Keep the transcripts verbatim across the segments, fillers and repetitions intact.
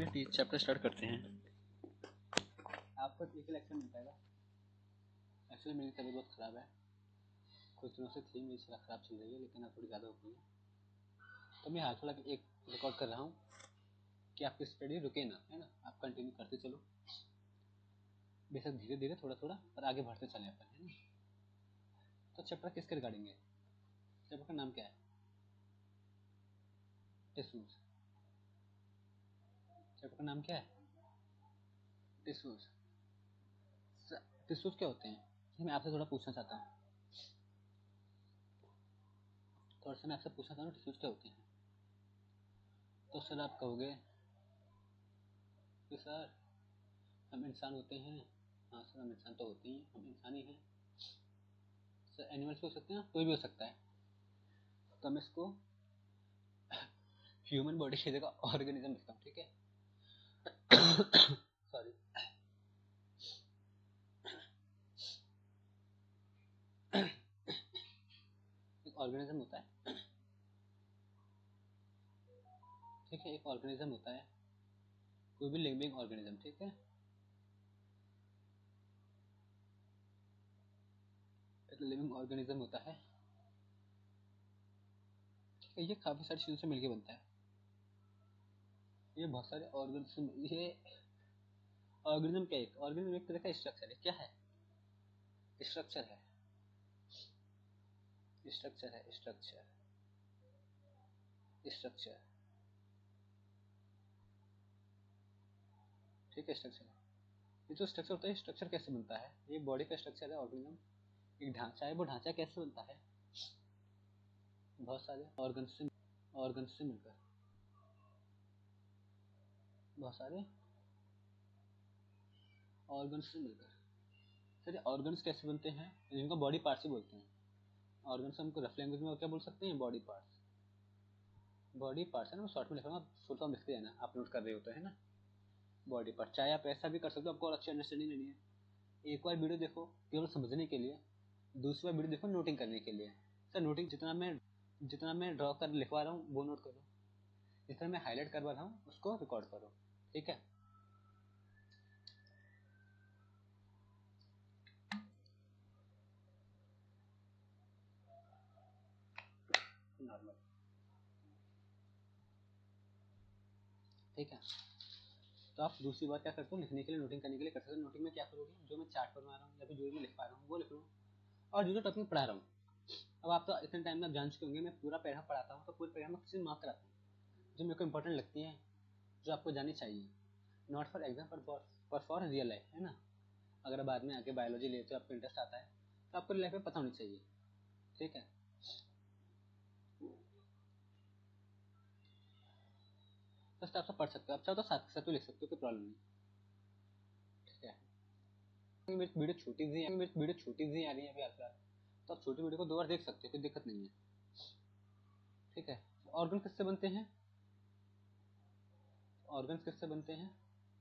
चलिए chapter start करते हैं। आपको एक लेक्चर मिल पाएगा। एक्चुअली मेरी तबीयत बहुत ख़राब है, कुछ दिनों से थी मेरी सलाह ख़राब चल रही है, लेकिन अब थोड़ी ज़्यादा हो गई है, तो मैं हाथ वाला एक रिकॉर्ड कर रहा हूँ कि आपकी स्टडी रुके ना, है ना। आप कंटिन्यू करते चलो, बेशक धीरे धीरे थोड़ा थोड़ा, पर आगे बढ़ते चले अपन, है ना। तो चैप्टर किसके रिगार्डिंग है? चैप्टर का नाम क्या है? टिश्यूज। चैप्टर का नाम क्या है? टिश्यूज। टिश्यूज क्या होते हैं, ये मैं आपसे थोड़ा पूछना चाहता हूँ। थोड़ा सा मैं आपसे पूछना चाहता हूँ टिश्यूज क्या होते हैं। तो सर आप कहोगे कि सर हम इंसान होते हैं। हाँ सर, हम इंसान तो होते ही हैं, हम इंसान ही हैं। सर एनिमल्स भी हो सकते हैं, कोई भी हो सकता है। तो मैं इसको ह्यूमन बॉडी की जगह ऑर्गेनिज्म लिखता हूँ, ठीक है। सॉरी। एक ऑर्गेनिज्म होता है, ठीक है। एक ऑर्गेनिज्म होता है, कोई भी लिविंग ऑर्गेनिज्म, ठीक है। एक लिविंग ऑर्गेनिज्म होता है, ठीक है। ये काफी सारी चीजों से मिलकर बनता है। ये बहुत सारे ऑर्गेनिज्म, ये ऑर्गेनिज्म क्या है? ऑर्गेनिज्म एक तरह का स्ट्रक्चर है। क्या है? स्ट्रक्चर है, स्ट्रक्चर है, स्ट्रक्चर स्ट्रक्चर ठीक है, स्ट्रक्चर है। ये जो स्ट्रक्चर होता है, स्ट्रक्चर कैसे बनता है? ये बॉडी का स्ट्रक्चर है, ऑर्गेनिज्म एक ढांचा है। वो ढांचा कैसे बनता है? बहुत सारे ऑर्गन से ऑर्गन से मिलकर, बहुत सारे ऑर्गन से मिलकर। सर ऑर्गन्स कैसे बनते हैं? जिनको बॉडी पार्ट्स ही बोलते हैं। ऑर्गन्स हमको रफ लैंग्वेज में क्या बोल सकते हैं? Body parts. बॉडी पार्ट्स है ना, मैं शॉर्ट में लिख रहा हूँ, फुल फॉर्म लिखते हैं ना, आप नोट कर रहे होते हैं ना। बॉडी पार्ट, चाहे आप ऐसा भी कर सकते हो, आपको और अच्छी अंडरस्टैंडिंग लेनी है। एक बार वीडियो देखो केवल समझने के लिए, दूसरी बार वीडियो देखो नोटिंग करने के लिए। सर नोटिंग जितना मैं जितना मैं ड्रॉ कर लिखवा रहा हूँ वो नोट करो, जितना मैं हाईलाइट करवा रहा हूँ उसको रिकॉर्ड करो, ठीक है। नॉर्मल, ठीक है। तो आप दूसरी बार क्या करते हो? लिखने के लिए, नोटिंग करने के लिए कर सकते हो। नोटिंग में क्या करोगे? जो मैं चार्ट बनवा रहा हूँ या फिर जो मैं लिख पा रहा हूँ वो लिख लो, और जो जो टॉपिक पढ़ा रहा हूँ। अब आप तो इतने टाइम में आप जान चुके होंगे, मैं पूरा पैराग्राफ पढ़ाता हूँ, तो पूरे पैराग्राफ में किसी मार्क कराता हूँ जो मेरे को इंपॉर्टेंट लगती है, जो आपको जाननी चाहिए। नॉट फॉर एग्जाम, पर फॉर रियल लाइफ, है ना। अगर बाद में आके बायोलॉजी लेते हो, आपको इंटरेस्ट आता है, तो आपको लाइफ में पता होनी चाहिए, ठीक है। फर्स्ट आप सब पढ़ सकते हो, आप चाहो तो साथ के साथ भी लिख सकते हो, कोई प्रॉब्लम नहीं, ठीक है। मेरी वीडियो छोटी सी है, मेरी वीडियो छोटी सी आ रही है अभी फिलहाल, तो आप छोटी वीडियो को दो बार देख सकते हो, कोई दिक्कत नहीं है, ठीक है। ऑर्गन किससे बनते हैं? ऑर्गन्स किससे बनते हैं?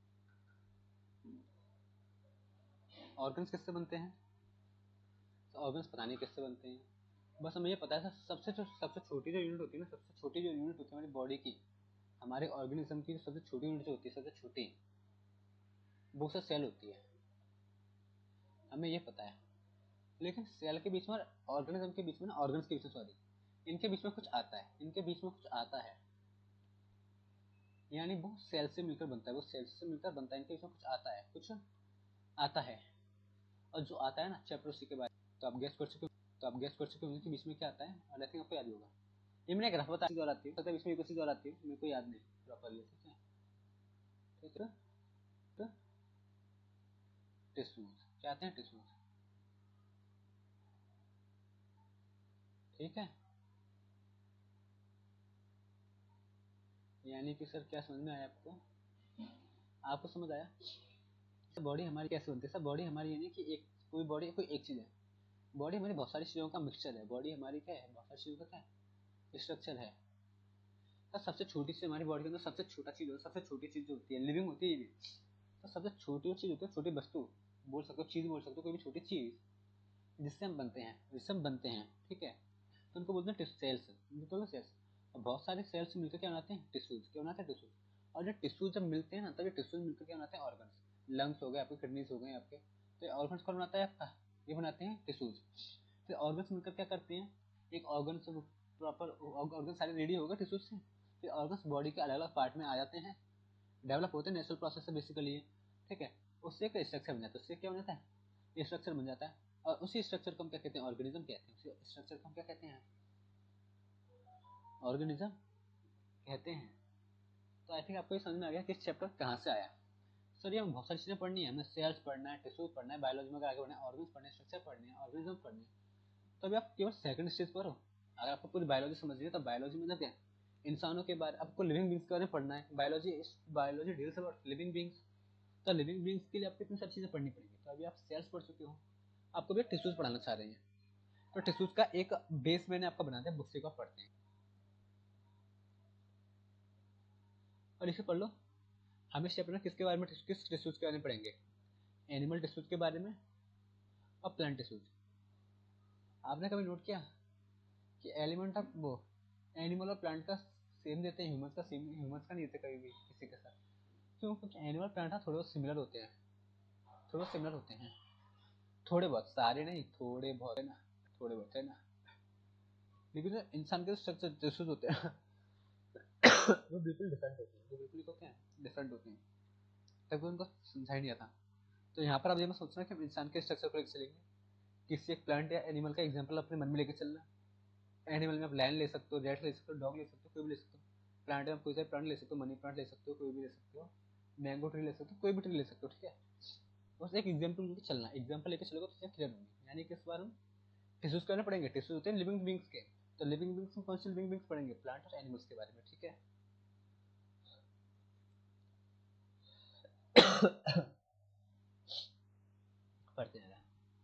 ऑर्गन्स किससे बनते हैं? ऑर्गन्स पता नहीं किससे बनते हैं, बस हमें ये पता है सबसे जो सबसे छोटी जो यूनिट होती है ना, सबसे छोटी जो यूनिट होती है हमारी बॉडी की, हमारे ऑर्गेनिज्म की सबसे छोटी यूनिट जो होती है, सबसे छोटी, वो सब सेल होती है, हमें ये पता है। लेकिन सेल के बीच में और ऑर्गेनिज्म के बीच में ना, ऑर्गन्स के बीच में सॉरी, इनके बीच में कुछ आता है, इनके बीच में कुछ आता है, यानी वो सेल से मिलकर बनता है, वो सेल से मिलकर बनता है, इनके बीच में कुछ आता है, कुछ आता है। और जो आता है ना, चैप्टर उसी के बाद, तो आप गेस कर चुके तो आप गेस कर चुके होंगे कि बीच में क्या आता है, और आई थिंक आपको याद होगा। ये मैंने ग्राफ बता चीज और आती है, पता है बीच में एक चीज और आती है, मेरे को याद नहीं प्रॉपर्ली, ठीक है। ठीक है, तो टिश्यूज क्या आते हैं? टिश्यूज, ठीक है। यानी कि सर क्या समझ में आया आपको? आपको समझ आया? बॉडी हमारी कैसे बनती है? सब बॉडी हमारी यानी कि एक कोई बॉडी कोई एक चीज है। बॉडी हमारी बहुत सारी चीजों का मिक्सचर है। बॉडी हमारी क्या है? बहुत सारी चीजों का क्या है? स्ट्रक्चर है। तो सबसे छोटी सी हमारी बॉडी के अंदर सबसे छोटा चीज सबसे छोटी चीज जो होती है, लिविंग होती है ये भी, तो सबसे छोटी चीज होती है, छोटी वस्तु बोल सकते हो, चीज बोल सकते हो, कोई भी छोटी चीज जिससे हम बनते हैं, जिससे हम बनते हैं, ठीक है। तो उनको बोलते हैं सेल्स, सेल्स। और बहुत सारे सेल्स मिलकर क्या बनाते हैं? टिश्यूज। क्या बनाते हैं? टिश्यूज। और जो टिश्यूज जब मिलते हैं ना, तब ये टिश्यूज मिलकर क्या बनाते हैं, ऑर्गन्स। लंग्स हो गए आपके, किडनीज हो गए आपके, तो ऑर्गन्स कौन बनाता है आपका, ये बनाते हैं टिश्यूज। फिर ऑर्गन्स मिलकर क्या करते हैं, एक ऑर्गन से प्रॉपर ऑर्गन सारे रेडी होगा टिश्यूज से, फिर ऑर्गन्स बॉडी के अलग अलग पार्ट में आ जाते हैं, डेवलप होते हैं, नेचुरल प्रोसेस से बेसिकली, ठीक है। उससे एक स्ट्रक्चर बन जाता है, उससे क्या बन जाता है, ये स्ट्रक्चर बन जाता है, और उसी स्ट्रक्चर को हम क्या कहते हैं, ऑर्गेनिज्म कहते हैं। उसी स्ट्रक्चर को हम क्या कहते हैं, ऑर्गेनिज्म कहते हैं। तो आई थिंक आपको ये समझ में आ गया कि इस चैप्टर कहाँ से आया। सर ये हमें बहुत सारी चीज़ें पढ़नी है, हमें सेल्स पढ़ना है, टिश्यूज पढ़ना है, बायोलॉजी में आगे बढ़ना है, ऑर्गन्स पढ़ने हैं, स्ट्रक्चर पढ़ने हैं, ऑर्गेनिज्म पढ़ने हैं। तो अभी आप केवल सेकंड स्टेज पर हो। अगर आपको पूरी बायोलॉजी समझनी है तो बायोलॉजी मतलब क्या है, इंसानों के बारे, आपको लिविंग बींग्स के बारे में पढ़ना है। Biology biology deals about living beings, तो लिविंग बींग्स के लिए आपको इतनी सारी चीज़ें पढ़नी पड़ेगी। तो अभी आप सेल्स पढ़ चुके हो, आपको भी टिश्यूज पढ़ाना चाह रहे हैं, तो टिश्यूज का एक बेस मैंने आपको बना दिया, बुक से को आप पढ़ते हैं और इसे पढ़ लो। हम इस चैप्टर में किसके बारे में, किस टिश्यूज के बारे में पढ़ेंगे, एनिमल टिश्यूज के बारे में और प्लांट टिश्यूज। आपने कभी नोट किया कि एलिमेंट ऑफ वो एनिमल और प्लांट का सेम देते हैं, ह्यूमंस का सेम, ह्यूमंस का नहीं देते कभी भी किसी के साथ। क्यों, क्योंकि एनिमल प्लांट थोड़े बहुत सिमिलर होते हैं, थोड़े सिमिलर होते हैं, थोड़े बहुत, सारे नहीं, थोड़े बहुत है ना, थोड़े बहुत है ना। लेकिन इंसान के स्ट्रक्चर टिश्यूज होते हैं वो बिल्कुल डिफरेंट होते हैं, वो बिल्कुल को क्या है, डिफरेंट होते हैं, तब उनको समझा ही नहीं आता। तो यहाँ पर आप ये मत सोचना कि हम इंसान के स्ट्रक्चर को लेकर चलेंगे, किसी एक प्लांट या एनिमल का एग्जांपल अपने मन में लेके चलना। एनिमल में आप लायन ले सकते हो, रैट ले सकते हो, डॉग ले सकते हो, कोई भी ले सकते हो। प्लांट में आप कोई सा प्लांट ले सकते हो, मनी प्लांट ले सकते हो, कोई भी ले सकते हो, मैंगो ट्री ले सकते हो, कोई भी ट्री ले सकते हो, ठीक है। बस एक एग्जाम्पल लेके चलना, एग्जाम्पल लेके चलोगे तो चीज़ें क्लियर होंगी। यानी कि इस बार हम टिश्यूज करने पड़ेंगे, टिश्यूज होते हैं लिविंग बींग्स के, तो लिविंग बींग्स में कौन से लिविंग बींग्स पढ़ेंगे, प्लांट और एनिमल्स के बारे में, ठीक है। पढ़ते हैं।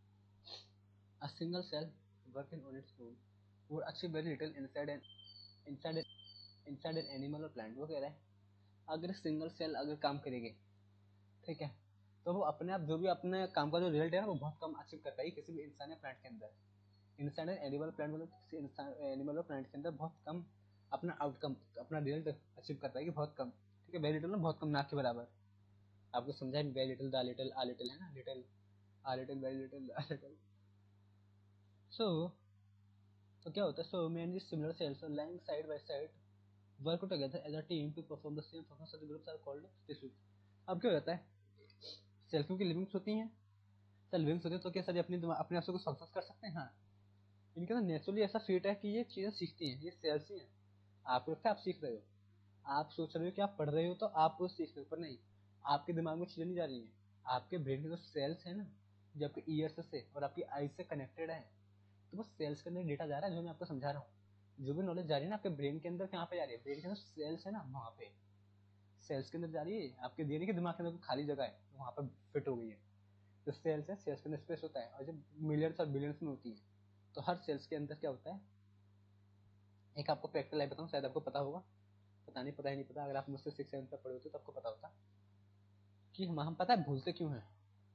A single cell working on its own would achieve very little inside an inside an inside an animal or plant। वो कह रहा है अगर सिंगल सेल अगर काम करेगी, ठीक है, तो वो अपने आप जो भी अपने काम का जो रिजल्ट है ना, वो बहुत कम अचीव कर पाएगी किसी भी इंसान या प्लांट के अंदर। इंसान एनिमल प्लांट मतलब किसी इंसान एनिमल और प्लांट के अंदर बहुत कम अपना आउटकम, अपना रिजल्ट अचीव कर पाएगी, बहुत कम, ठीक है। वेरी लिटिल ना, बहुत कम, ना के बराबर। आपको समझा है, very little, the little, a little है ना, little, a little, very little, a little. So तो क्या होता है, so mainly similar cells lying side by side work together as a team to perform the same function, such groups are called tissues. अब क्या होता है, sales की livings होती हैं, सेल लिविंग्स होती हैं, तो क्या सर अपने अपने आप से कुछ फंक्शंस कर सकते हैं, हाँ। इनके अंदर नेचुरली ऐसा फिट है कि ये चीज़ें सीखती हैं, ये सेल्स ही हैं। आपको लगता है आप सीख रहे हो, आप सोच रहे हो कि आप पढ़ रहे हो तो आप वो सीख रहे हो, पर नहीं, आपके दिमाग में चीज़ें नहीं जा रही हैं। आपके ब्रेन के जो सेल्स हैं ना, जो आपके ईयर्स से और आपकी आईज से कनेक्टेड है, तो वो सेल्स के अंदर डेटा जा रहा है, जो मैं आपको समझा रहा हूँ। जो भी नॉलेज जा रही है ना आपके ब्रेन के अंदर, कहाँ पे जा रही है, ब्रेन के अंदर सेल्स है ना, वहाँ पे सेल्स के अंदर जा रही है। आपके दिए नहीं कि दिमाग के अंदर खाली जगह है, वहाँ पर फिट हो गई है। जो सेल्स है, सेल्स के अंदर स्पेस होता है, और जब मिलियंस और बिलियंस में होती है, तो हर सेल्स के अंदर क्या होता है, एक आपको प्रैक्टिकल लाइफ बताऊँ, शायद आपको पता होगा, पता नहीं, पता ही नहीं पता, अगर आप मुझसे सिक्स सेवन तक पढ़े होते तो आपको पता होता कि हम हम पता है भूलते क्यों हैं,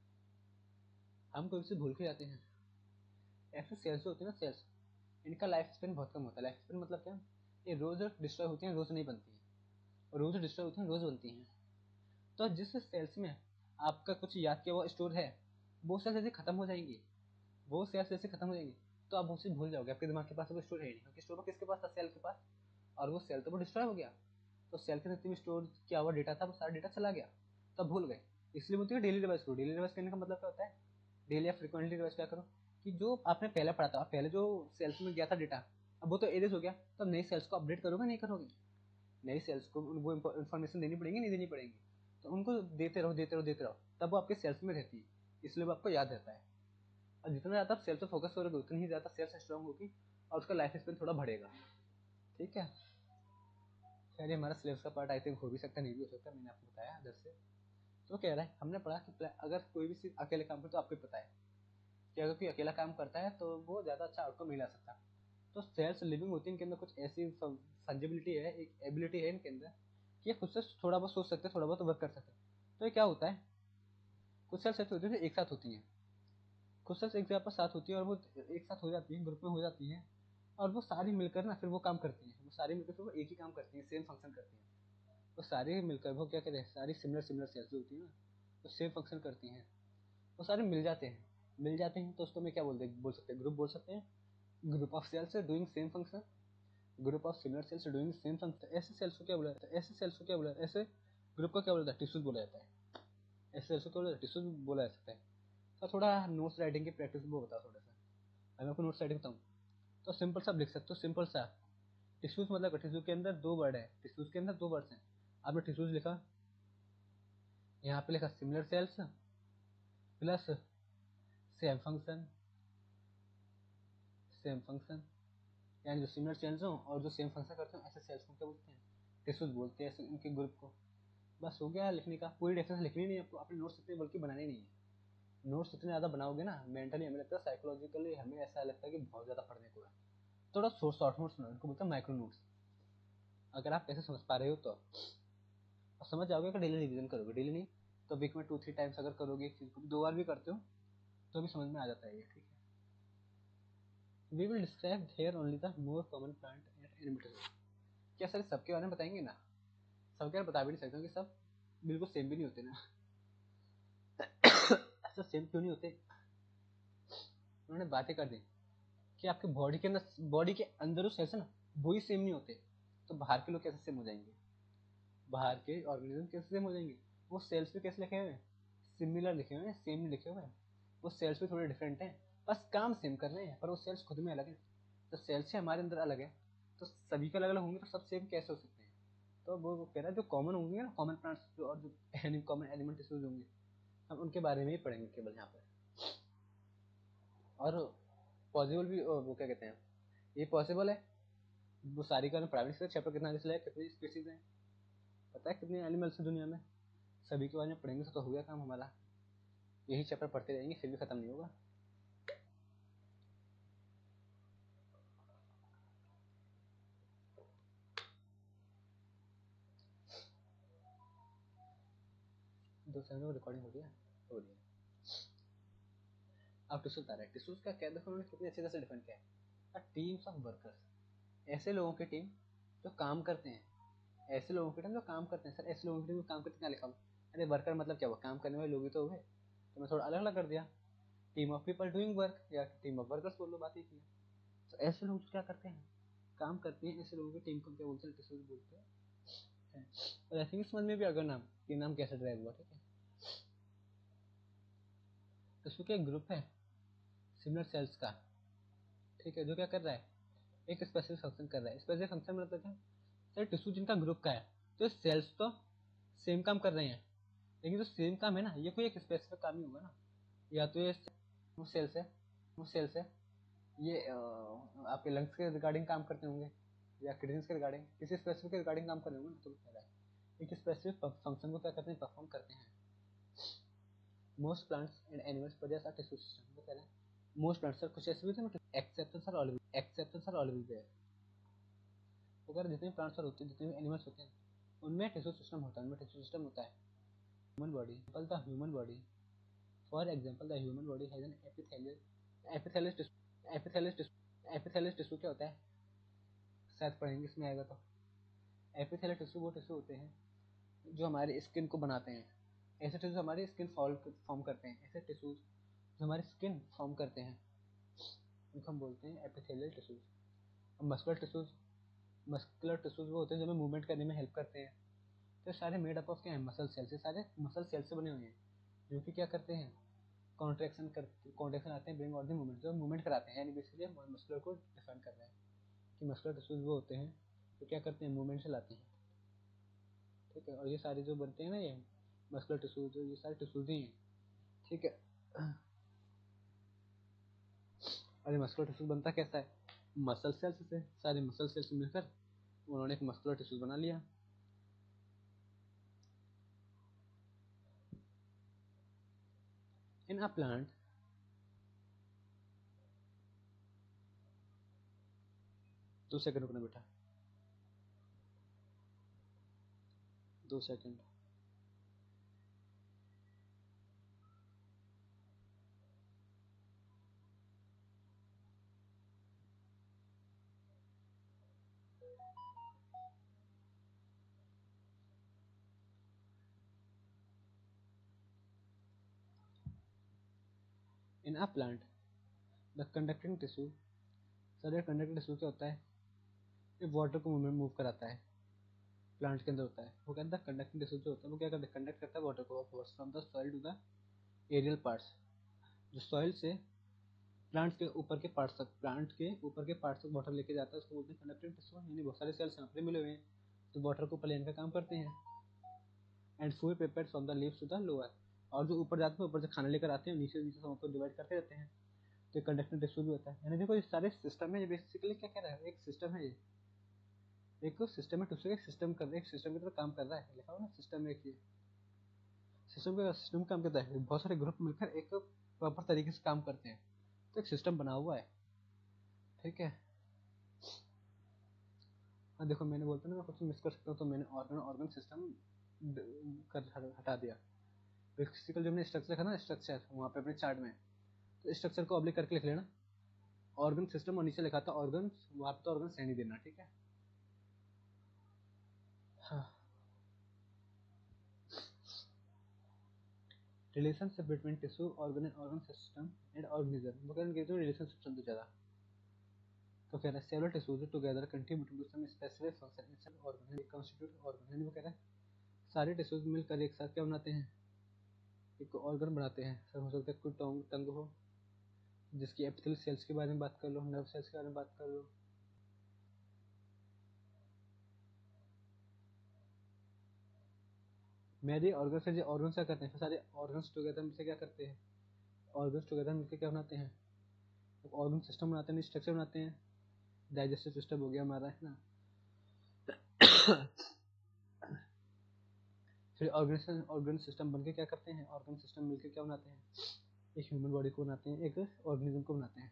हम कोई चीज़ भूल के जाते हैं। ऐसे सेल्स जो होती है ना, सेल्स, इनका लाइफ स्पेन बहुत कम होता है। लाइफ स्पेन मतलब क्या, ये रोज डिस्ट्रॉय होती हैं, रोज नहीं बनती है, रोज डिस्ट्रॉय होती हैं, रोज बनती हैं। तो जिस सेल्स में आपका कुछ याद किया हुआ स्टोर है, वो सेल्स जैसे खत्म हो जाएंगी, वो सेल्स जैसे खत्म हो जाएंगी, तो आप उसे भूल जाओगे, आपके दिमाग के पास वो स्टोर है नहीं, क्योंकि स्टोर वो किसके पास था, सेल के पास, और वो सेल तो वो डिस्ट्रॉय हो गया, तो सेल के जितने भी स्टोर किया हुआ डेटा था, वो सारा डेटा चला गया, तब भूल गए। इसलिए बोलते हैं डेली रिवाइज करो। डेली रिवाइज करने का मतलब क्या होता है, डेली या फ्रिक्वेंटली रिवाइज क्या करो, कि जो आपने पहले पढ़ा था, पहले जो सेल्स में गया था डेटा, अब वो तो एरेज हो गया, तो अब नई सेल्स को अपडेट करोगे, नहीं करोगे, नई सेल्स को वो इन्फॉर्मेशन देनी पड़ेगी, नहीं देनी पड़ेगी, तो उनको देते रहो देते रहो देते रहो, तब वो आपके सेल्स में रहती है, इसलिए वो आपको याद रहता है। और जितना ज़्यादा आप सेल्स पर फोकस करोगे, उतनी ही ज़्यादा सेल्स स्ट्रॉन्ग होगी और उसका लाइफ स्पेन थोड़ा बढ़ेगा, ठीक है। खैर ये हमारा सिलेबस का पार्ट आई थिंक हो भी सकता है, नहीं भी हो सकता, मैंने आपको बताया अदर से। तो कह रहा है, हमने पढ़ा कि अगर कोई भी चीज़ अकेले काम करे तो आपको पता है कि अगर कोई अकेला काम करता है तो वो ज़्यादा अच्छा आउटकम नहीं ला सकता। तो सेल्स लिविंग होती है, इनके अंदर कुछ ऐसी फंजिबिलिटी है, एक एबिलिटी है इनके अंदर कि ये खुद से थोड़ा बहुत सोच सकते हैं, थोड़ा बहुत वर्क कर सकते हैं। तो ये क्या होता है, कुछ सेल्स ऐसी होती है जो एक साथ होती हैं, कुछ सेल्स एक जगह पर साथ होती है और वो एक साथ हो जाती हैं, ग्रुप में हो जाती हैं, और वो सारी मिलकर ना फिर वो काम करती हैं, वो सारी मिलकर फिर वो एक ही काम करती हैं, सेम फंक्शन करती हैं। वो सारी मिलकर वो क्या कहते हैं, सारी सिमिलर सिमिलर सेल्स जो होती है ना, वो सेम फंक्शन करती हैं, वो सारे मिल जाते हैं मिल जाते हैं तो उसको मैं क्या बोलते बोल सकते हैं, ग्रुप बोल सकते हैं। Group of cells doing same function, group of similar cells doing same function. ऐसे सेल्स को क्या बोला जाता है, ऐसे सेल्स को क्या बोला, ऐसे ग्रुप को क्या बोला जाता है, टिश्यूज बोला जाता है। ऐसे सेल्स को क्या बोला जाता है, टिश्यूज बोला जा सकता है। तो थोड़ा नोट्स राइटिंग की प्रैक्टिस वो बताओ थोड़ा सा। मैं आपको नोट्स राइटिंग बताऊँ तो सिंपल सा लिख सकते हो, सिंपल सा। टिश्यूज मतलब टिश्यू के अंदर दो वर्ड है, टिश्यूज के अंदर दो वर्ड्स हैं। आपने टिश्यूज लिखा, यहाँ पे लिखा similar cells plus same function, same function यानी जो सिमिलर सेल्स हो और जो सेम फंक्शन करते हो, ऐसे सेल्स को क्या बोलते हैं, टिश्यूज बोलते हैं, ऐसे इनके ग्रुप को। बस हो गया लिखने का, पूरी रेफरेंस लिखनी नहीं है आपको, अपने नोट्स इतने बल्कि बनाने नहीं है। नोट्स इतने ज़्यादा बनाओगे ना, मेंटली हमें लगता है, साइकोलॉजिकली हमें ऐसा लगता है कि बहुत ज़्यादा पढ़ने को है। थोड़ा शॉर्ट शॉर्ट नोट्स बनाओ, इनको बोलते हैं माइक्रो नोट्स। अगर आप कैसे समझ पा रहे हो तो और समझ जाओगे कि डेली रिवीजन करोगे, डेली नहीं तो वीक में टू थ्री टाइम्स अगर करोगे, एक चीज़ को दो बार भी करते हो तो भी समझ में आ जाता है ये, ठीक है। We will describe here only the more common plant and animal. क्या सर सबके बारे में बताएंगे ना, सबके बारे में बता भी नहीं सकते क्योंकि सब बिल्कुल सेम भी नहीं होते ना। ऐसा सेम क्यों नहीं होते, उन्होंने बातें कर दी कि आपके बॉडी के अंदर, बॉडी के अंदर जो सेल्स है ना वो ही सेम नहीं होते, तो बाहर के लोग कैसे सेम हो जाएंगे, बाहर के ऑर्गेनिज्म कैसे सेम हो जाएंगे। वो सेल्स भी कैसे लिखे हुए हैं, सिमिलर लिखे हुए हैं, सेम नहीं लिखे हुए हैं। वो सेल्स भी थोड़े डिफरेंट हैं, बस काम सेम कर रहे हैं, पर वो सेल्स खुद में अलग हैं। तो सेल्स से हमारे अंदर अलग है, तो सभी के अलग अलग होंगे तो सब सेम कैसे हो सकते हैं। तो वो कह रहा है जो कॉमन होंगे ना, कॉमन प्लांट्स जो और जो कॉमन एलिमेंट टिश्यूज होंगे, हम उनके बारे में ही पढ़ेंगे केवल यहाँ पर। और पॉसिबल भी, वो क्या कहते हैं, ये पॉसिबल है। वो सारी का प्राइवेट से चैप्टर कितना है, कितनी स्पीसीज हैं, पता है कितने एनिमल्स हैं दुनिया में, सभी के बारे में पढ़ेंगे तो हो गया काम हमारा। यही चैप्टर पढ़ते रहेंगे फिर भी खत्म नहीं होगा। दो सेकंड में रिकॉर्डिंग हो रही है, हो रही है। अब टिश्यूज आ रहा है, टिश्यूज का क्या देखो उन्होंने कितनी अच्छी तरह से डिफाइन किया है, टीम्स ऑफ वर्कर्स, ऐसे लोगों की टीम जो काम करते हैं, ऐसे लोगों की टीम जो काम करते हैं। सर ऐसे लोगों की टीम जो काम करते हैं क्या लिखा हुआ, अरे वर्कर मतलब क्या हुआ, काम करने वाले लोग ही तो हुए, तो मैं थोड़ा अलग अलग कर दिया, team of people doing work या टीम ऑफ वर्कर्स बोल लो, बात ही की। तो ऐसे लोग क्या करते हैं, काम करते हैं, ऐसे लोगों की टीम को क्या बोलते हैं, टिश्यूज बोलते हैं। और आई थिंक समझ में भी अगर नाम ये नाम कैसे ड्राइव हुआ, ठीक है। टिश्यू का एक ग्रुप है सिमिलर सेल्स का, ठीक है, जो क्या कर रहा है, एक स्पेसिफिक फंक्शन कर रहा है। स्पेसिफिक फंक्शन मतलब क्या, सर टिश्यू जिनका ग्रुप का है, तो सेल्स तो सेम काम कर रहे हैं, लेकिन जो सेम काम है ना, ये कोई एक स्पेसिफिक काम ही होगा ना। या तो ये वो सेल्स है, वो सेल्स है ये आ, आपके लंग्स के रिगार्डिंग काम करते होंगे, या किडनीज के रिगार्डिंग, किसी स्पेसिफिक के रिगार्डिंग काम करते होंगे ना, तो कह रहा है एक स्पेसिफिक फंक्शन को क्या करते हैं, परफॉर्म करते हैं। Most plants and animals possess a tissue system, वो कह रहा है मोस्ट प्लांट्स, सर कुछ ऐसे भी थे exceptions are always, exceptions are always there. वो कह रहा है जितने प्लांट्स होते हैं, जितने भी एनिमल्स होते हैं, उनमें टिश्यू सिस्टम होता है, उनमें टिश्यू सिस्टम होता है। Human body, the human body, for example the human body has an epithelial, epithelial tissue, epithelial tissue, epithelial tissue क्या होता है, शायद पढ़ेंगे इसमें आएगा तो। एपिथेलियल टिश्यू वो टिश्यू होते हैं जो हमारी स्किन को बनाते हैं, ऐसे टिश्यू हमारी स्किन फॉर्म करते हैं, ऐसे टिश्यूज जो हमारी स्किन फॉर्म करते हैं उनको हम बोलते हैं एपिथेलियल टिश्यूज। अब मस्कुलर टिश्यूज, मस्कुलर टिश्यूज वो होते हैं जो हमें मूवमेंट करने में हेल्प करते हैं। तो सारे मेड अप ऑफ क्या है, मसल सेल से, सारे मसल सेल से बने हुए हैं, जो कि क्या करते हैं, कॉन्ट्रैक्शन कर कॉन्ट्रैक्शन आते हैं, ब्रिंग और दी मूवमेंट, जो मूवमेंट कराते हैं, यानी बेसिकली मस्कुलर को डिफाइन कर रहे हैं कि मस्कुलर टिश्यूज वो होते हैं जो क्या करते हैं, मूवमेंट चलाते हैं, ठीक है। और ये सारे जो बनते हैं ना, ये मस्कुलर टिश्यूज, ये सारे टिश्यूज ही हैं, ठीक है। और ये मस्कुलर टिश्यू बनता कैसा है, मसल सेल्स से, सारे मसल सेल्स मिलकर उन्होंने एक मस्कुलर टिश्यू बना लिया। इन अ प्लांट, दो सेकंड रुकना बेटा, दो second. In a plant the conducting tissue. Sir ये कंडक्टिंग टिश्यू क्या होता है? ये वाटर को मूवमेंट मूव कराता है, प्लांट के अंदर होता है। वो कहता है कंडक्टिंग टिश्यू जो होता है वो क्या करता है? कंडक्ट करता है वाटर को from the soil to the aerial parts. जो सॉइल से प्लांट के ऊपर के पार्ट्स तक प्लांट के ऊपर के पार्ट्स तक वाटर लेके जाता है, उसको बोलते हैं कंडक्टिंग टिश्यू। यानी बहुत सारे सेल्स यहाँ पे मिले हुए हैं तो वाटर को ऊपर लेने का काम करते हैं। And food prepared from the leaves to the lower. और जो ऊपर जाते हैं ऊपर से खाना लेकर आते हैं, नीचे नीचे सबको डिवाइड करते रहते हैं। तो कंडक्टिंग टिश्यू भी होता है। यानी देखो ये सारे सिस्टम है, ये बेसिकली क्या कह रहा है? एक सिस्टम है, ये एक सिस्टम है, टिश्यू एक सिस्टम कर एक सिस्टम की तरह काम कर रहा है। लिखा हुआ ना सिस्टम, एक ये सिस्टम का सिस्टम काम करता है। बहुत सारे ग्रुप मिलकर एक प्रॉपर तरीके से काम करते हैं तो एक सिस्टम बना हुआ है। ठीक है, हाँ देखो मैंने बोलता ना मैं कुछ मिस कर सकता हूँ तो मैंने ऑर्गन ऑर्गन सिस्टम कर हटा दिया। बेसिकल जो मैंने स्ट्रक्चर था ना, स्ट्रक्चर वहाँ पे अपने चार्ट में, तो स्ट्रक्चर को ऑब्लिक करके लिख लेना ऑर्गन सिस्टम, और नीचे लिखा था ऑर्गन, वहाँ पे तो ऑर्गन नहीं देना। ठीक है, हाँ। Relationship between tissue organ and organ system and organism. वो कहते हैं रिलेशनशिप चलते ज़्यादा। तो कह रहा है several tissues together contribute to some specific function in some organ they constitute organ. यानी वो कह रहा है सारे टिश्यूज मिलकर एक साथ क्या बनाते हैं? एक ऑर्गन बनाते हैं। सर हो सकता है कोई टंग टंग हो, जिसकी एपिथेलियल सेल्स के बारे में बात कर लो, नर्व सेल्स के बारे में बात कर लो। मेरे ऑर्गन से जो ऑर्गन क्या करते हैं? सारे ऑर्गन्स टुगेदर मिलकर क्या करते हैं? ऑर्गन्स टुगेदर मिलकर क्या बनाते हैं? ऑर्गन सिस्टम बनाते हैं, स्ट्रक्चर बनाते हैं। डाइजेस्टिव सिस्टम हो गया हमारा, है ना। फिर ऑर्गन ऑर्गन सिस्टम बनके क्या करते हैं? ऑर्गन सिस्टम मिलकर क्या बनाते हैं? एक ह्यूमन बॉडी को बनाते हैं, एक ऑर्गेनिज्म को बनाते हैं।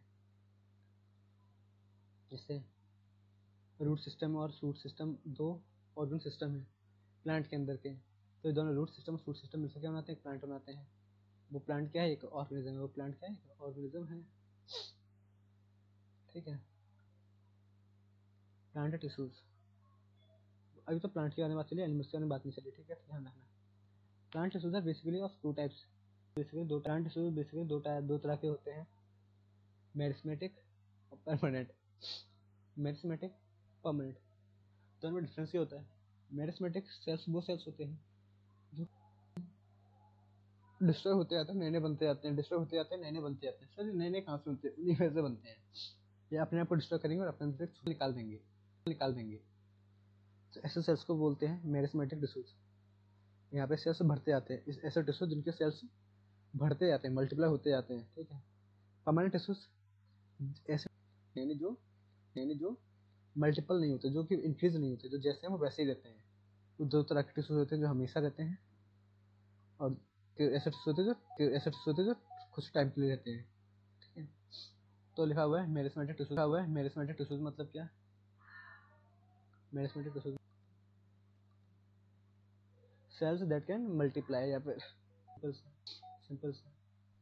जैसे रूट सिस्टम और शूट सिस्टम दो ऑर्गन सिस्टम है प्लांट के अंदर के। तो ये दोनों रूट सिस्टम और शूट सिस्टम मिलकर क्या बनाते हैं? एक प्लांट बनाते हैं। वो प्लांट क्या है? एक ऑर्गेनिज्म है। वो प्लांट क्या है? एक ऑर्गेनिज्म है। ठीक है, प्लांट टिश्यूज। अभी तो प्लांट के बारे में बात चली, एनिमल्स के बारे में बात नहीं चली। ठीक है, ध्यान रखना। Plant tissues are basically of two types. Basically दो प्लांट टिश्यूज बेसिकली दो टाइप दो तरह के होते हैं, मेरिस्मेटिक और परमानेंट। मेरिस्मेटिक, परमानेंट, दोनों में डिफरेंस क्या होता है? मेरिस्मेटिक सेल्स वो सेल्स होते हैं जो डिस्ट्रॉय होते जाते हैं, नए नए बनते जाते हैं, डिस्ट्रॉय होते जाते हैं, नए नए बनते जाते हैं। सर नए नए कहाँ से बनते हैं? उन्हीं वजह से बनते हैं। ये अपने आप को डिस्ट्रॉय करेंगे और अपने अंदर से निकाल देंगे निकाल देंगे तो ऐसे सेल्स को बोलते हैं मेरिस्मेटिक टिश्यूज। यहाँ पे सेल्स बढ़ते जाते हैं, इस ऐसे टिश्यू जिनके सेल्स बढ़ते जाते हैं, मल्टीप्लाई होते जाते हैं। ठीक है, परमानेंट टिश्यूज ऐसे यानी जो यानी जो मल्टीपल नहीं होते, जो कि इंक्रीज नहीं होते, जो जैसे हैं वो वैसे ही रहते हैं। तो दो तरह के टिश्यूज होते हैं जो हमेशा रहते हैं, और ऐसे टिश्यू होते हैं जो ऐसे टिश्यू होते हैं जो कुछ टाइम के लिए रहते हैं। ठीक है, तो लिखा हुआ है मेरिस्मेटिक टिश्यूज। लिखा हुआ है मेरिस्मेटिक टिश्यूज मतलब क्या? Meristematic tissues cells that can multiply, या फिर सिंपल सा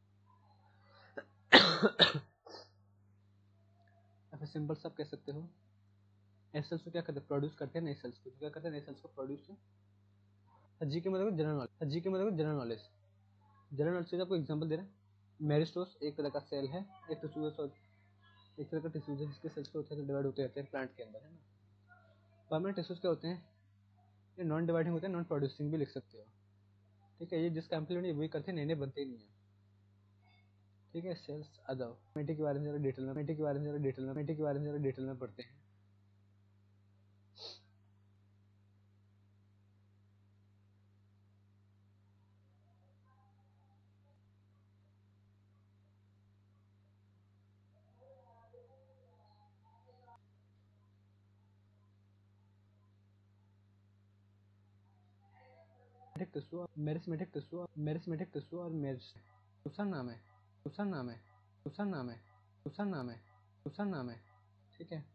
या फिर सिंपल सा कह सकते हो। ऐसे सेल्स को क्या करते हैं? प्रोड्यूस करते हैं नए सेल्स को। क्या करते हैं? नए सेल्स को प्रोड्यूस। जी के मतलब जनरल नॉलेज। जी के मतलब जनरल नॉलेज। जनरल नॉलेज से आपको एग्जांपल दे रहा है। मेरिस्टोस एक तरह का सेल है, एक टिश्यू एक तरह का टिश्यू है जिसके सेल्स होते हैं डिवाइड होते रहते हैं प्लांट के अंदर, है ना। परमानेंट टिश्यूज क्या होते हैं? ये नॉन डिवाइडिंग होते हैं, नॉन प्रोड्यूसिंग भी लिख सकते हो। ठीक है, ये जिस कंप्लीट ये वही करते हैं, नए नए बनते ही नहीं है। ठीक है, सेल्स आ जाओ मेटी के बारे में जरा डिटेल में मेटी के बारे में जरा डिटेल में मेटी के बारे में जरा डिटेल में पढ़ते हैं। Tissue meristematic tissue meristematic tissue और मेरिस दूसरा नाम है दूसरा नाम है दूसरा नाम है दूसरा नाम है दूसरा नाम है। ठीक है,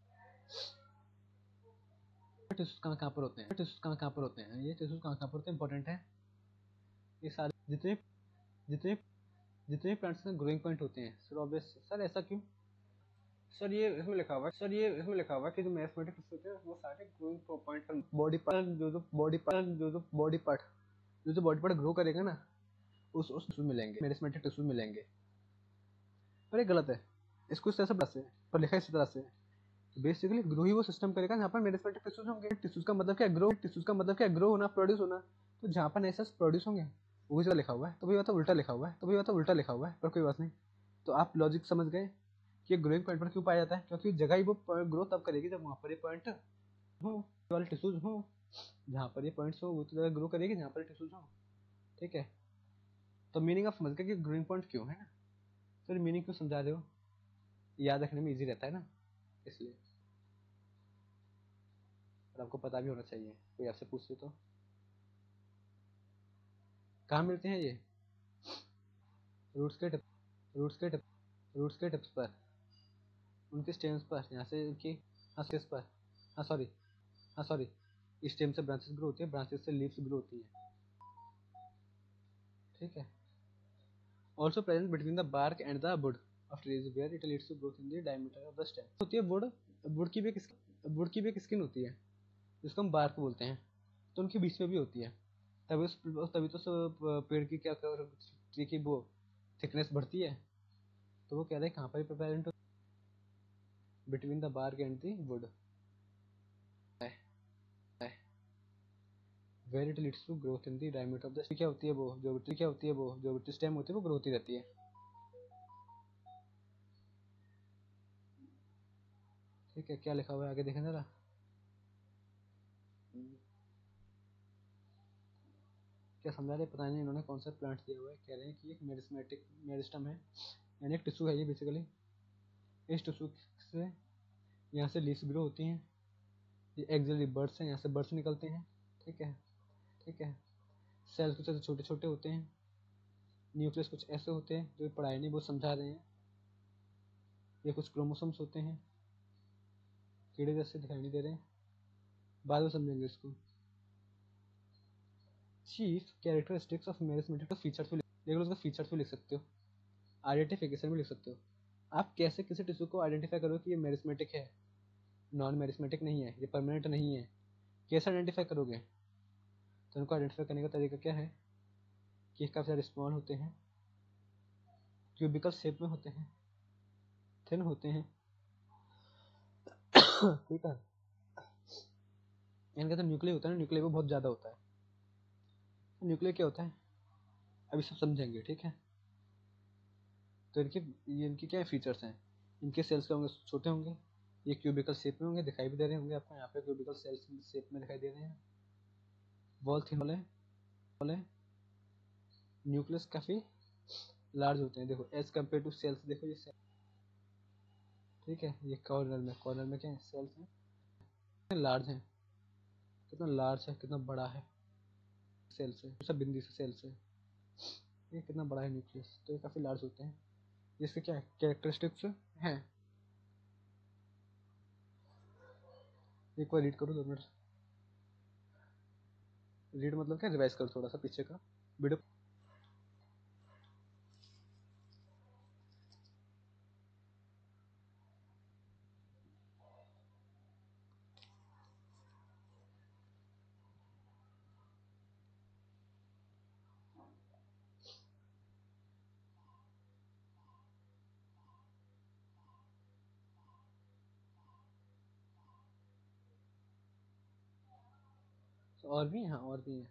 टिश्यूज कहाँ कहाँ पर होते हैं? टिश्यूज कहाँ कहाँ पर होते हैं? ये टिश्यूज कहाँ कहाँ पर होते हैं? इंपॉर्टेंट है। ये सारे जितने जितने जितने प्लांट्स में ग्रोइंग पॉइंट होते हैं। सर ऑब्वियस सर ऐसा क्यों? सर ये इसमें लिखा हुआ है सर ये इसमें लिखा हुआ है कि जो मैथमेटिक्स होते हैं वो सारे ग्रोइंग पॉइंट पर बॉडी पार्ट जो जो बॉडी पार्ट जो जो बॉडी पार्ट जो जो बॉडी पार्ट ग्रो करेगा ना, उस उस टिश्यू मिलेंगे, मेरिस्मेटिक टिश्यू मिलेंगे। पर ये गलत है, इसको इस तरह से बस है पर लिखा इस तरह से। बेसिकली ग्रो ही वो सिस्टम करेगा जहाँ पर मेरिस्मेटिक टिश्यूज होंगे। टिश्यूज का मतलब क्या, ग्रो। टिश्यूज का मतलब क्या, ग्रो होना, प्रोड्यूस होना। तो जहाँ पर नए सेल्स प्रोड्यूस होंगे वही जगह लिखा हुआ है, तो भी बात उल्टा लिखा हुआ है, तो भी बात उल्टा लिखा हुआ है, पर कोई बात नहीं। तो आप लॉजिक समझ गए कि ग्रोइंग पॉइंट पर क्यों पाया जाता है, क्योंकि जगह ही वो ग्रो तब करेगी जब वहाँ पर ये पॉइंट हो, वाले टिश्यूज हो। जहाँ पर ये पॉइंट्स हो वो तो जगह ग्रो करेगी जहाँ पर टिश्यूज हो, ठीक है। तो मीनिंग आप समझ गए कि ग्रोइंग पॉइंट क्यों है ना। सर मीनिंग क्यों समझा रहे हो, याद रखने में इजी रहता है ना, इसलिए। और आपको पता भी होना चाहिए, कोई आपसे पूछ ले तो। कहाँ मिलते हैं ये, रूट्स के टिप रूट्स के टिप रूट्स के टिप्स पर, उनके स्टेम्स पर, यहाँ से उनकी हाँ स्टेम्स पर, हाँ सॉरी हाँ सॉरी स्टेम से ब्रांचेस ग्रो होती है, ब्रांचेस से लीव्स ग्रो होती है, ठीक है। Also present between the bark and the wood of trees where it leads to growth in the diameter of the stem. होती है वुड, वुड की भी एक वुड की भी एक स्किन होती है जिसको हम बार्क बोलते हैं, तो उनके बीच में भी होती है। तभी उस तभी तो सब पेड़ की क्या ट्री की वो थिकनेस बढ़ती है। तो वो कह रहे हैं कहाँ पर present between the bark and the wood where it leads to growth in the diameter of the क्या होती है वो जो क्या होती है वो जो स्टेम होती है वो ग्रो होती रहती है, ठीक है। क्या लिखा हुआ है आगे देखें जरा, क्या समझा रहे पता नहीं इन्होंने कौन सा प्लांट दिया हुआ है। कह रहे हैं कि एक मेरिस्मेटिक मेरिस्टम है, यानी एक टिश्यू है ये बेसिकली। इस टिश्यू से यहाँ से लीव्स ग्रो होती हैं, ये एक्सिलरी बर्ड्स हैं, यहाँ से बर्ड्स निकलते हैं, ठीक है ठीक है। सेल्स कुछ ऐसे छोटे छोटे होते हैं, न्यूक्लियस कुछ ऐसे होते हैं जो पढ़ाई नहीं बहुत समझा रहे हैं। ये कुछ क्रोमोसोम्स होते हैं, कीड़े जैसे दिखाई नहीं दे रहे हैं, बाद में समझेंगे इसको। Chief characteristics of meristematic features भी देख लो, उसका फीचर्स भी लिख सकते हो, आइडेंटिफिकेशन भी लिख सकते हो। आप कैसे किसी टिश्यू को आइडेंटिफाई करो कि ये मेरिस्मेटिक है, नॉन मेरिस्मेटिक नहीं है, ये परमानेंट नहीं है, कैसे आइडेंटिफाई करोगे। तो उनको आइडेंटिफाई करने का तरीका क्या है कि काफ़ी सारे स्मॉल होते हैं, क्यूबिकल शेप में होते हैं, थिन होते हैं, ठीक है। इनका तो न्यूक्लियर होता है ना, न्यूक्लियर वो बहुत ज़्यादा होता है। तो न्यूक्लियर क्या होता है अभी सब समझेंगे, ठीक है। तो इनके ये इनके क्या फीचर्स हैं, इनके सेल्स क्या होंगे, छोटे होंगे, ये क्यूबिकल शेप में होंगे, दिखाई भी दे रहे होंगे आपको यहाँ पे क्यूबिकल सेल्स शेप में दिखाई दे रहे हैं। वॉल थिन वाले, न्यूक्लियस काफ़ी लार्ज होते हैं, देखो एज कम्पेयर टू सेल्स, देखो ये सेल, ठीक है। ये कॉर्नर में कॉर्नर में क्या है, सेल्स हैं, लार्ज हैं, कितना लार्ज है, कितना बड़ा है सेल से, सब बिंदी से सेल से, ये कितना बड़ा है न्यूक्लियस, तो ये काफ़ी लार्ज होते हैं। जिसके क्या कैरेक्टरिस्टिक्स हैं, एक बार रीड करो दो मिनट, रीड मतलब क्या, रिवाइज करो थोड़ा सा पीछे का वीडियो। और भी हाँ और भी हैं,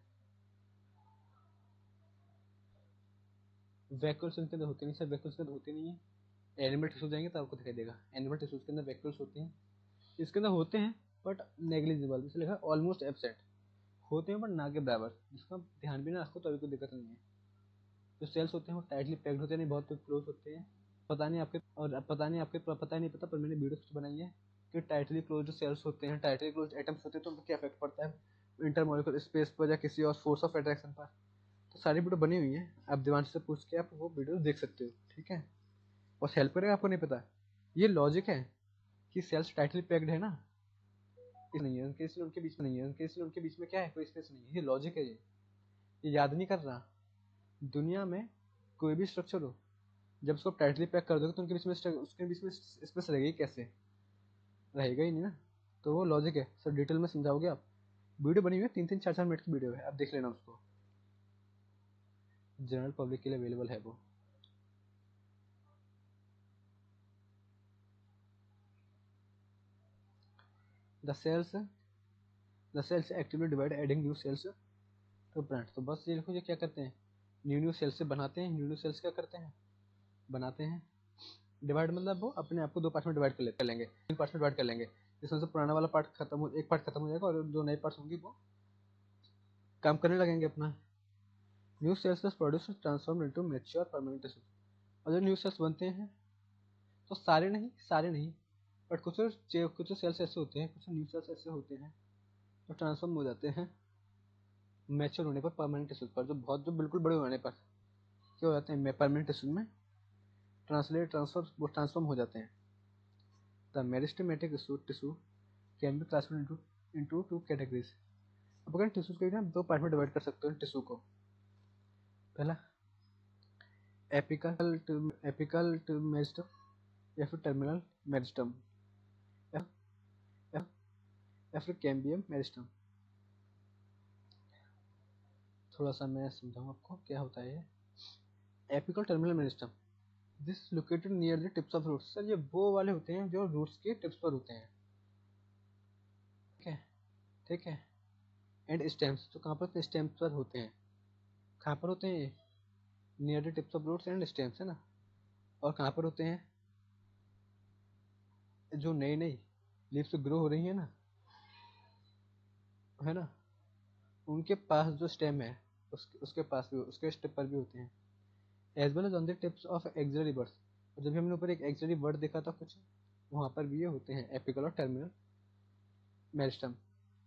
वैक्यूल्स उनके अंदर होते नहीं सर, वैक्यूल्स के अंदर होते नहीं है। एनिमल टिश्यू जाएंगे तो आपको दिखाई देगा, एनिमल टिश्यूज के अंदर वैक्यूल्स होते हैं, इसके अंदर होते हैं बट नेग्लिजिबल, जैसे लिखा ऑलमोस्ट एब्सेंट, होते हैं बट ना के बराबर, जिसका ध्यान भी ना रखो तो अभी कोई दिक्कत नहीं है। जो सेल्स होते हैं वो टाइटली पैक्ड होते हैं, नहीं बहुत क्लोज होते हैं, पता नहीं आपके और पता नहीं आपके पता नहीं पता, पर मैंने वीडियो कुछ बनाई है कि टाइटली क्लोज जो सेल्स होते हैं, टाइटली क्लोज एटम्स होते हैं, तो उनका क्या इफेक्ट पड़ता है इंटरमोलिकुलर स्पेस पर या किसी और फोर्स ऑफ अट्रैक्शन पर। तो सारी वीडियो बनी हुई है, आप दीवान से पूछ के आप वो वीडियो देख सकते हो, ठीक है। और हेल्प करेगा, आपको नहीं पता ये लॉजिक है कि सेल्स टाइटली पैक्ड है ना, इस नहीं है उनके, इसलिए उनके बीच में नहीं है उनके, इसलिए उनके बीच में क्या है, कोई स्पेस नहीं है, ये लॉजिक है। ये ये याद नहीं कर रहा, दुनिया में कोई भी स्ट्रक्चर हो, जब उसको टाइटली पैक कर दोगे तो उनके बीच में उसके बीच में स्पेस रहेगी कैसे, रहेगा ही नहीं ना। तो वो लॉजिक है सर, डिटेल में समझाओगे आप, वीडियो बनी हुई है, तीन तीन चार चार मिनट की वीडियो है, आप देख लेना उसको, जनरल पब्लिक के लिए अवेलेबल है वो। The cells the cells actively divide adding new cells to plant. तो बस ये देखो ये क्या करते हैं, न्यू न्यू सेल्स से बनाते हैं, न्यू न्यू सेल्स क्या करते हैं, बनाते हैं। डिवाइड मतलब वो अपने आप को दो पार्ट में डिवाइड कर कर लेंगे, तीन पार्ट में डिवाइड कर लेंगे, जिसमें से पुराना वाला पार्ट खत्म हो, एक पार्ट खत्म हो जाएगा और जो नए पार्ट्स होंगे वो काम करने लगेंगे अपना। New cells produce transform into mature permanent tissue. और जो न्यू सेल्स बनते हैं तो सारे नहीं सारे नहीं बट कुछ कुछ सेल्स ऐसे होते हैं, कुछ न्यू सेल्स ऐसे होते हैं जो ट्रांसफॉर्म हो जाते हैं मैच्योर होने पर परमानेंट टिश्यू पर, जो बहुत जो बिल्कुल बड़े होने पर क्या हो जाते हैं परमानेंट टिश्यू में ट्रांसलेट ट्रांसफर वो ट्रांसफॉर्म हो जाते हैं। The meristematic tissue can be classified into into two categories. अब अगर टिश्यूज को ना दो पार्ट में डिवाइड कर सकते हो टिश्यू को। पहला एपिकल एपिकल मेरिस्टम या फिर टर्मिनल मेरिस्टम या फिर कैम्बियम मेरिस्टम। थोड़ा सा मैं समझाऊँ आपको क्या होता है ये apical terminal meristem. This located near the tips of roots. Sir ये वो वाले होते हैं जो रूट्स के टिप्स पर होते हैं, ठीक है ठीक है। एंड स्टेम्स तो कहाँ पर स्टेम्स पर होते हैं, कहाँ पर होते हैं ये near the tips of roots and stems है ना। और कहाँ पर होते हैं जो नई नई लीव्स ग्रो हो रही है ना, है ना, उनके पास जो स्टेम है उस, उसके पास भी उसके स्टेप पर भी होते हैं। As well as on the tips of axillary buds. जब भी हमने ऊपर एक एक्सिलरी बर्ड देखा था कुछ, वहाँ पर भी ये होते हैं एपिकल और टर्मिनल मेरिस्टम।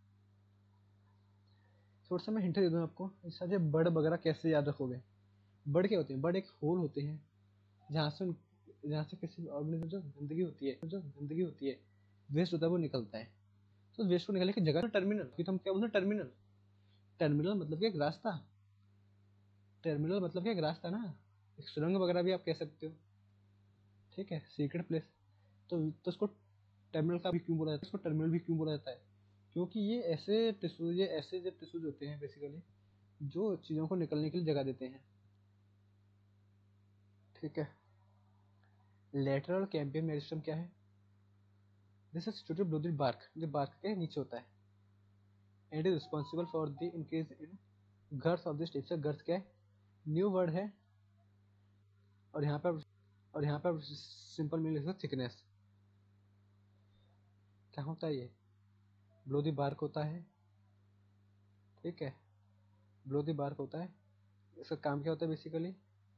थोड़ा सा मैं हिंट दे दूँ आपको, इस ये बर्ड वगैरह कैसे याद रखोगे। बर्ड क्या होते हैं, बर्ड एक होल होते हैं जहाँ से जहाँ से किसी ऑर्गेनिज्म जो गंदगी होती है जो गंदगी होती है वेस्ट होता है वो निकलता है। तो वेस्ट को निकलने की जगह टर्मिनल, तो हम क्या बोलते हैं टर्मिनल। टर्मिनल मतलब कि एक रास्ता, टर्मिनल मतलब कि एक रास्ता ना, एक सुरंग वगैरह भी आप कह सकते हो, ठीक है, सीक्रेट प्लेस। तो तो उसको टर्मिनल का भी क्यों बोला जाता है, इसको टर्मिनल भी क्यों बोला जाता है, क्योंकि ये ऐसे टिश्यू ये ऐसे जो टिश्यूज होते हैं बेसिकली जो चीज़ों को निकलने के लिए जगह देते हैं, ठीक है। लेटरल कैम्बियम मेरिस्टम क्या है, this is situated below the bark, जो बार्क के नीचे होता है। And is responsible for the increase in girth of this tip. से गर्थ क्या है, न्यू वर्ड है, और यहाँ पर और यहाँ पर सिंपल मीनिंग लिखा थिकनेस। क्या होता है ये, बिलो द बार्क होता है, ठीक है, बिलो द बार्क होता है। इसका काम क्या होता है बेसिकली,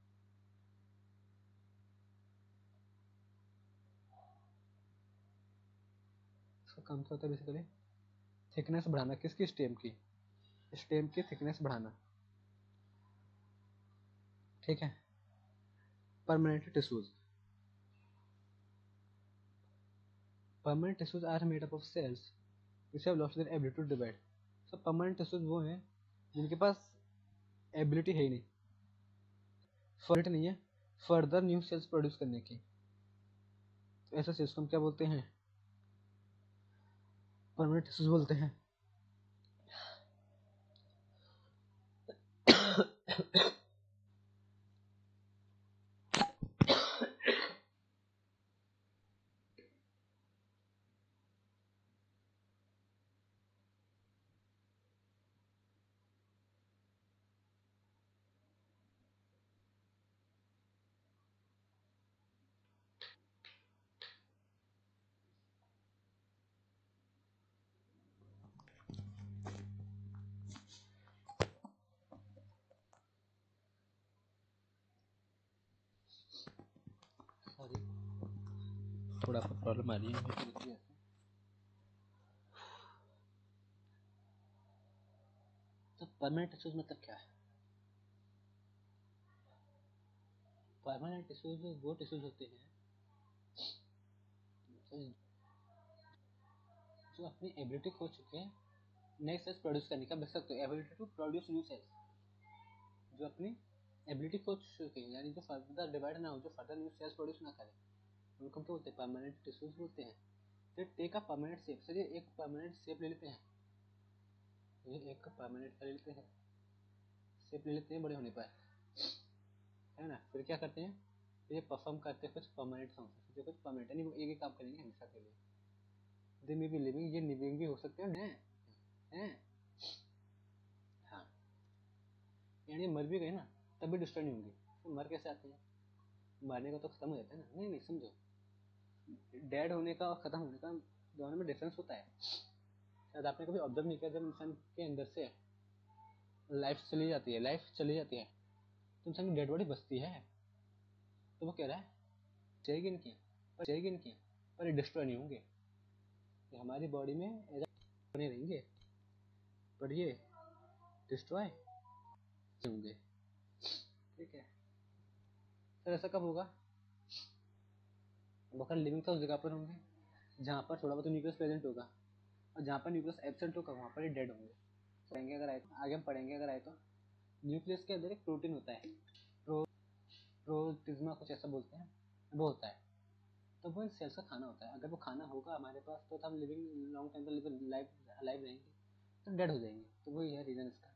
इसका काम क्या होता है बेसिकली थिकनेस बढ़ाना, किसकी स्टेम की, स्टेम की थिकनेस बढ़ाना, ठीक है। Permanent tissues permanent tissues are made up of cells which have lost their ability to divide। so permanent tissues वो हैं जिनके पास एबिलिटी है ही नहीं, फर्ट नहीं है फर्दर न्यू सेल्स प्रोड्यूस करने की। तो ऐसे सेल्स को हम क्या बोलते हैं, परमानेंट टिश्यूज बोलते हैं। सॉरी थोड़ा सा प्रॉब्लम आ रही है। तो परमानेंट टिश्यूज मतलब क्या है, परमानेंट टिश्यूज वो टिश्यूज होते हैं जो अपनी एबिलिटी खो चुके हैं नए सेल्स प्रोड्यूस करने का, बच सकते हो ability to produce new cells, जो अपनी एबिलिटी खो चुके हैं, यानी जो फर्दर डिवाइड ना हो, जो फर्दर न्यू सेल्स प्रोड्यूस ना करें, उनको क्या बोलते हैं, परमानेंट टिश्यूज बोलते हैं। तो टेक अ परमानेंट शेप, चलिए एक परमानेंट शेप ले लेते हैं, ये एक परमानेंट ले लेते हैं शेप ले लेते हैं बड़े होने पर, है ना। फिर क्या करते हैं, ये परफॉर्म करते हैं कुछ परमानेंट फंक्शन, जो कुछ परमानेंट यानी वो एक ही काम करेंगे हमेशा के लिए। दे मे बी लिविंग, ये लिविंग भी हो सकते हैं हैं हाँ, यानी मर भी गए ना तब भी डिस्ट्रॉय नहीं होंगे। तो मर कैसे आते हैं, मारने का तो खत्म हो जाता है ना। नहीं नहीं समझो, डेड होने का और खत्म होने का दोनों में डिफरेंस होता है। शायद आपने कभी ऑब्जर्व नहीं किया, जब इंसान के अंदर से लाइफ चली जाती है लाइफ चली जाती है तो इंसान की डेड बॉडी बचती है, तो वो कह रहा है जाएगी इनकी पर जाएगी इनकी पर ये डिस्ट्रॉय नहीं होंगे, ये हमारी बॉडी में एज बने रहेंगे पर ये डिस्ट्रॉय नहीं होंगे। ठीक है सर, ऐसा कब होगा? वो लिविंग तो उस जगह पर होंगे जहाँ पर थोड़ा बहुत न्यूक्लियस प्रेजेंट होगा, और जहाँ पर न्यूक्लियस एब्सेंट होगा वहाँ पर ही डेड होंगे। पढ़ेंगे अगर आए तो, आगे हम पढ़ेंगे अगर आए तो, न्यूक्लियस के अंदर एक प्रोटीन होता है, प्रो प्रोटिज्मा कुछ ऐसा बोलते हैं, वो होता है, तो वो इन सेल्स का खाना होता है। अगर वो खाना होगा हमारे पास तो हम लिविंग लॉन्ग टाइम तक लाइफ अलाइव रहेंगे, तो डेड हो जाएंगे। तो वही है रीज़न इसका।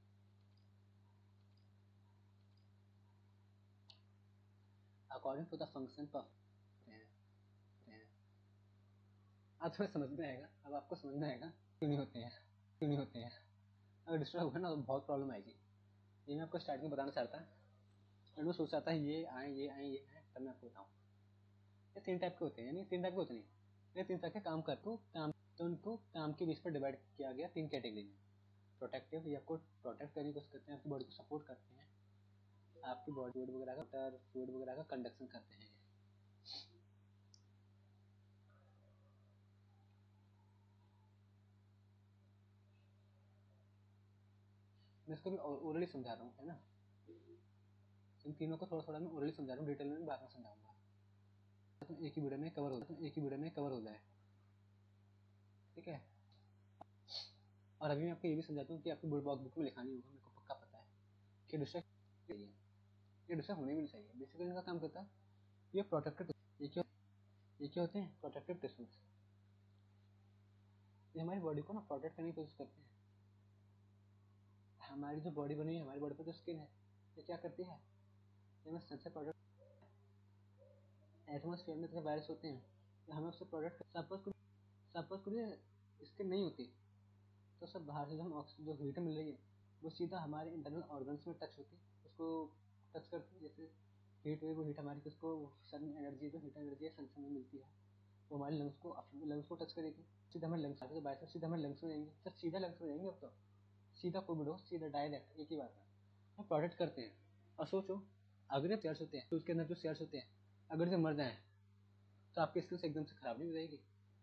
According to the function of, अब थोड़ा समझ में आएगा, अब आपको समझ में आएगा क्यों नहीं होते हैं, क्यों नहीं होते हैं। अगर डिस्टर्ब होगा ना तो बहुत प्रॉब्लम आएगी। ये मैं आपको स्टार्टिंग में बताना चाहता और मैं सोच रहा था ये आए ये आए ये आए, तब मैं आपको बताऊँ। ये तीन टाइप के होते हैं, यानी तीन टाइप के होते नहीं, ये तीन तरह के काम कर को काम, तो उनको काम के बेस पर डिवाइड किया गया तीन कैटेगरी में। प्रोटेक्टिव, ये आपको प्रोटेक्ट करने की कोशिश करते हैं, आपकी बॉडी को सपोर्ट करते हैं, आपकी बॉडी फ्लूइड वगैरह का फ्लूइड वगैरह का कंडक्शन करते हैं। मैं इसको भी ओरली समझा रहा हूँ, है ना। इन तीनों को थोड़ा थोड़ा मैं ओरली समझा रहा हूँ, डिटेल में बाद में समझाऊंगा, तो एक ही वीडियो में कवर हो तो एक ही वीडियो में कवर हो जाए। ठीक है, और अभी मैं आपको ये भी समझाता हूँ कि आपकी बुक बुक में लिखानी होगा, मेरे को पक्का पता है कि डिस्ट्रैक्ट चाहिए, ये डिस्ट्रैक्ट होने भी नहीं चाहिए। बेसिकली इनका काम करता है ये प्रोटेक्टिव, ये क्या ये क्या होते हैं प्रोटेक्टिव टिश्यूज, ये हमारी बॉडी को ना प्रोटेक्ट करने की कोशिश करते हैं। हमारी जो बॉडी बनी है, हमारी बॉडी पर जो स्किन है, ये क्या करती है, ये हमें सबसे प्रोटेक्ट, एटमॉस्फेयर में वायरस होते हैं, तो हमें उससे प्रोटेक्ट, सपोज सपोज करिए स्किन नहीं होती तो सब बाहर से जो हम जो हीट मिल रही है वो सीधा हमारे इंटरनल ऑर्गन्स में टच होती है, उसको टच करती है। जैसे हीट हुई, वो हीट हमारी किसको, सन एनर्जी, जो हीट एनर्जी है सन से मिलती है, वो हमारे लंग्स को लंग्स को टच करेगी, सीधा हमारे लंग्स आगे बाहर से सीधा हमारे लंग्स में जाएंगे। सर सीधा लंग्स में जाएंगे, अब तो सीधा कोई भी हो, सीधा डायरेक्ट एक ही बात है, हम प्रोटेक्ट करते हैं। और सोचो अगर ये सेल्स होते हैं तो उसके अंदर जो सेल्स होते हैं अगर से मर जाए तो आपकी स्किन से एकदम से खराब नहीं हो जाएगी।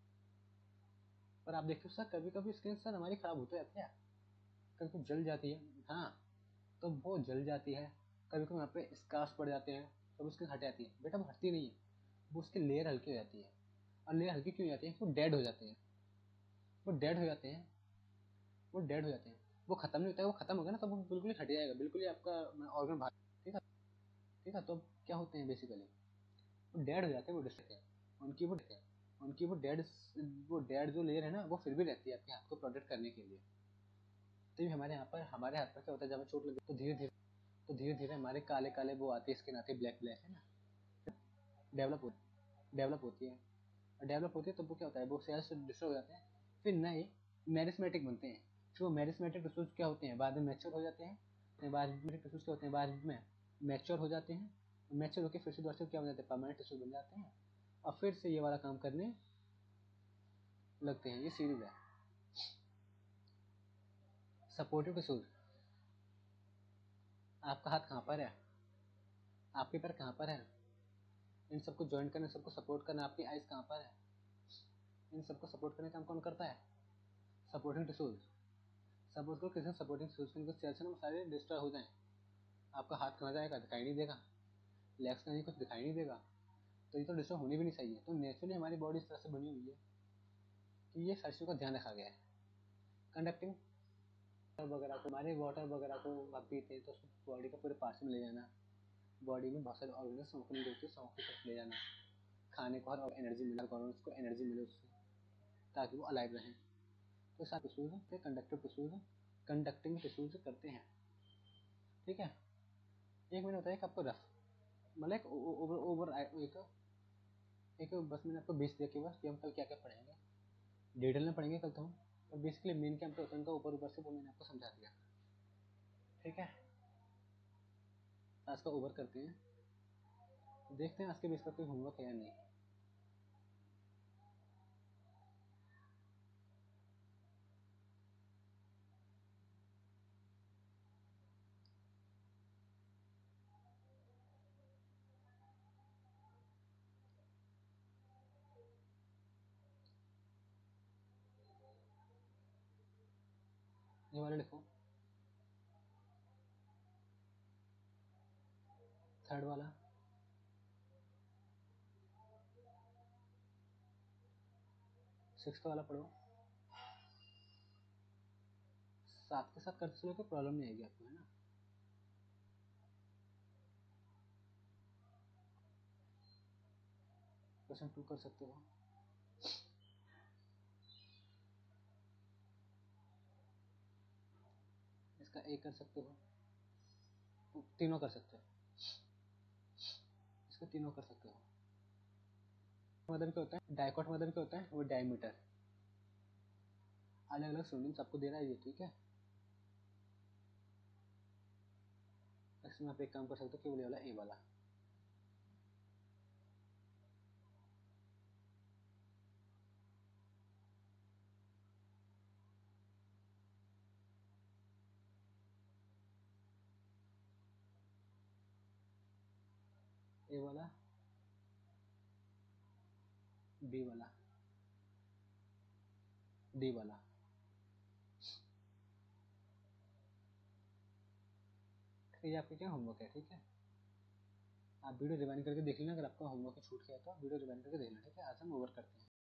पर आप देखते हो सर कभी कभी स्किन सर हमारी खराब होती जाती है, कभी कभी जल जाती है, हाँ तो वो जल जाती है, कभी कभी वहाँ पे स्कार्स पड़ जाते हैं, तब उसकी हट जाती है। बेटा वो हटती नहीं है, वो उसकी लेयर हल्की हो जाती है। और लेयर हल्की क्यों हो जाती है, वो डेड हो जाते हैं, वो डेड हो जाते हैं वो डेड हो जाते हैं वो खत्म नहीं होता है। वो खत्म होगा ना तो वो बिल्कुल ही हट जाएगा, बिल्कुल ही आपका ऑर्गन बाहर। ठीक है ठीक है, तो क्या होते हैं बेसिकली वो डेड हो जाते हैं, वो डिस्ट्रैक्ट है उनकी वो उनकी वो डेड वो डेड जो लेयर है ना वो फिर भी रहती है आपके हाथ को प्रोटेक्ट करने के लिए। तो हमारे यहाँ पर हमारे हाथ पर क्या होता है, जब हमें चोट लगे तो धीरे धीरे तो धीरे धीरे हमारे काले काले वो आते हैं, स्किन आती है ब्लैक ब्लैक, है ना, डेवलप हो डेवलप होती है। डेवलप होती है तो वो क्या होता है, वो सेल्स डिस्ट्रॉय हो जाते हैं, फिर नए मेरिस्मेटिक बनते हैं। फिर वो मेरिस्मेटिक टिश्यूज क्या होते हैं, बाद में मैच्योर हो जाते हैं, बाद में टिश्यूज क्या होते हैं, बाद में मैच्योर हो जाते हैं, मैच्योर होकर फिर से दोबारा क्या हो जाते हैं, परमानेंट टिश्यूज बन जाते हैं, और फिर से ये वाला काम करने लगते हैं। ये सीरीज है। सपोर्टिव टिश्यूज, आपका हाथ कहाँ पर है, आपके पैर कहाँ पर है, इन सबको ज्वाइन करने, सबको सपोर्ट करना, आपकी आइज कहाँ पर है, इन सबको सपोर्ट करने का काम कौन करता है, सपोर्टिंग टिश्यूज। सपोज करो किसी सपोर्टिंग टिश्यूज के कुछ सेल्स ना सारे डिस्ट्रॉय हो जाएं, आपका हाथ कहाँ जाएगा, दिखाई नहीं देगा, लेग्स कहीं कुछ दिखाई नहीं देगा, तो ये तो डिस्ट्रॉय होनी भी नहीं चाहिए। तो नेचुरली हमारी बॉडी इस तरह से बनी हुई है कि ये सारी चीज़ों का ध्यान रखा गया है। कंडक्टिंग वगैरह को, हमारे वाटर वगैरह को आप पीते हैं तो बॉडी का पूरे पास में ले जाना, बॉडी में बहुत सारे ऑर्गेनिज्म सौंपने होती है, सौंप के तरफ ले जाना, खाने को और एनर्जी मिले, ऑर्गेनिज्म को एनर्जी मिले उससे ताकि वो अलाइव रहें। तो सारे टिश्यूज हैं कंडक्टिव टिश्यूज, कंडक्टिंग टिश्यूज करते हैं। ठीक है, एक मैंने बताया कि आपको रफ मतलब एक ओवर ओवर एक एक बस मैंने आपको बेस दिया कि बस कि हम कल क्या क्या पढ़ेंगे। डिटेल में पढ़ेंगे कल तो हम, पर बेसिकली मेन कैंप होता है उनका ऊपर ऊपर से वो मैंने आपको समझा दिया। ठीक है, आज का ओवर करते हैं, देखते हैं आज के बेस पर कोई होमवर्क है या नहीं। ये वाला लिखो, थर्ड वाला, सिक्स्थ वाला पढ़ो, साथ के साथ करते चलो, कोई प्रॉब्लम नहीं आएगी आपको, है ना। क्वेश्चन टू कर सकते हो, इसका ए कर सकते हो, तीनों कर सकते हो, इसका तीनों कर सकते हो। मतलब क्या होता है, डाइकोट मतलब क्या होता है, वो डायमीटर, अलग अलग सिनोनिम्स आपको दे रहा है ये, ठीक है। इसमें आप एक काम कर सकते हो, केवल वाला ए वाला, ए वाला, बी वाला, डी वाला। ये आपका क्या होमवर्क है, ठीक है। आप वीडियो रिवाइंड करके देख लेना, अगर आपका होमवर्क छूट गया तो वीडियो रिवाइंड करके देख लेना, ठीक है। आज हम ओवर करते हैं।